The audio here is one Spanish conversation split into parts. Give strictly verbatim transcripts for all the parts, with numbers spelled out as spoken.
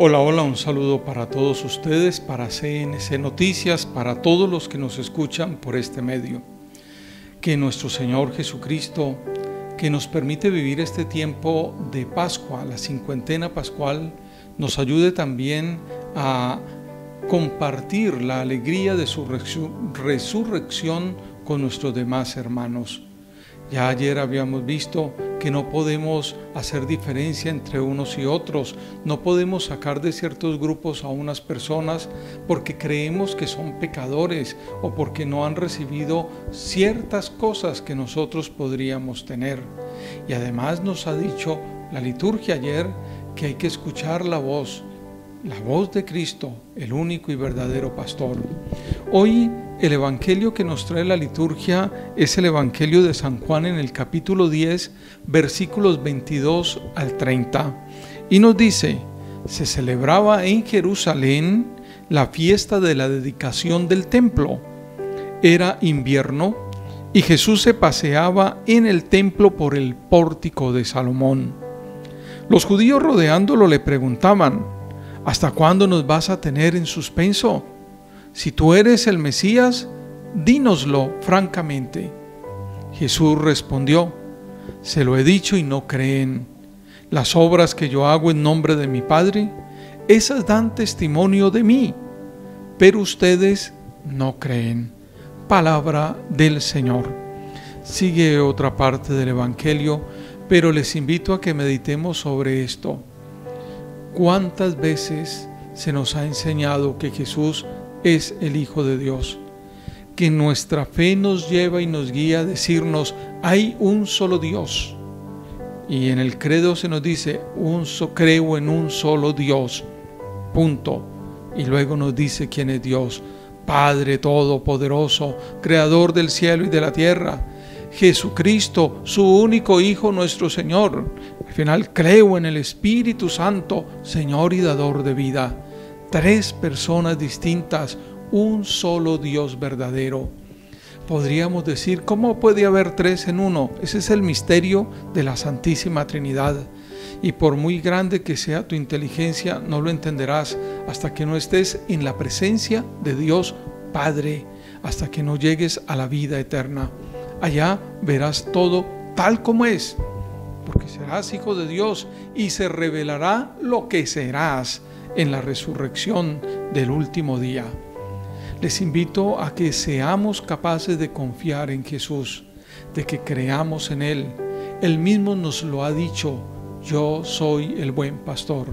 Hola, hola, un saludo para todos ustedes, para C N C Noticias, para todos los que nos escuchan por este medio. Que nuestro Señor Jesucristo, que nos permite vivir este tiempo de Pascua, la cincuentena pascual, nos ayude también a compartir la alegría de su resurrección con nuestros demás hermanos. Ya ayer habíamos visto que no podemos hacer diferencia entre unos y otros, no podemos sacar de ciertos grupos a unas personas porque creemos que son pecadores o porque no han recibido ciertas cosas que nosotros podríamos tener. Y además nos ha dicho la liturgia ayer que hay que escuchar la voz, la voz de Cristo, el único y verdadero pastor. Hoy el evangelio que nos trae la liturgia es el evangelio de San Juan en el capítulo diez, versículos veintidós al treinta. Y nos dice: se celebraba en Jerusalén la fiesta de la dedicación del templo. Era invierno y Jesús se paseaba en el templo por el pórtico de Salomón. Los judíos rodeándolo le preguntaban: ¿hasta cuándo nos vas a tener en suspenso? Si tú eres el Mesías, dínoslo francamente. Jesús respondió: se lo he dicho y no creen. Las obras que yo hago en nombre de mi Padre, esas dan testimonio de mí, pero ustedes no creen. Palabra del Señor. Sigue otra parte del evangelio, pero les invito a que meditemos sobre esto. ¿Cuántas veces se nos ha enseñado que Jesús es el Hijo de Dios? Que nuestra fe nos lleva y nos guía a decirnos: hay un solo Dios. Y en el credo se nos dice: un so, creo en un solo Dios, punto. Y luego nos dice quién es Dios: Padre Todopoderoso, Creador del cielo y de la tierra, Jesucristo, su único Hijo, nuestro Señor. Al final, creo en el Espíritu Santo, Señor y dador de vida. Tres personas distintas, un solo Dios verdadero. Podríamos decir: ¿cómo puede haber tres en uno? Ese es el misterio de la Santísima Trinidad. Y por muy grande que sea tu inteligencia, no lo entenderás hasta que no estés en la presencia de Dios Padre, hasta que no llegues a la vida eterna. Allá verás todo tal como es, porque serás hijo de Dios y se revelará lo que serás en la resurrección del último día. Les invito a que seamos capaces de confiar en Jesús, de que creamos en Él. Él mismo nos lo ha dicho: yo soy el buen pastor.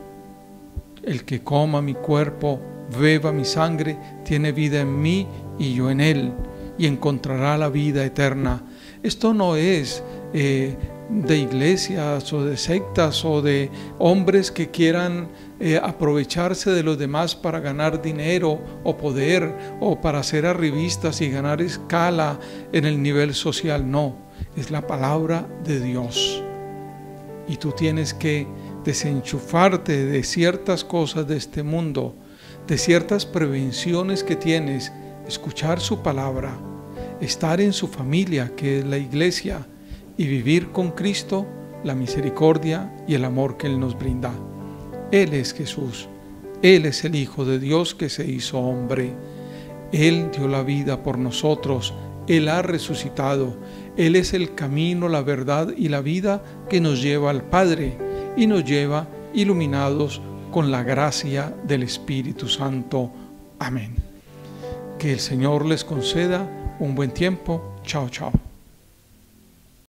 El que coma mi cuerpo, beba mi sangre, tiene vida en mí y yo en él, y encontrará la vida eterna. Esto no es eh, de iglesias o de sectas o de hombres que quieran eh, aprovecharse de los demás para ganar dinero o poder, o para ser arribistas y ganar escala en el nivel social. No, es la palabra de Dios. Y tú tienes que desenchufarte de ciertas cosas de este mundo, de ciertas prevenciones que tienes, escuchar su palabra, estar en su familia, que es la iglesia, y vivir con Cristo la misericordia y el amor que Él nos brinda. Él es Jesús, Él es el Hijo de Dios que se hizo hombre. Él dio la vida por nosotros, Él ha resucitado. Él es el camino, la verdad y la vida que nos lleva al Padre y nos lleva iluminados con la gracia del Espíritu Santo. Amén. Que el Señor les conceda un buen tiempo. Chao, chao.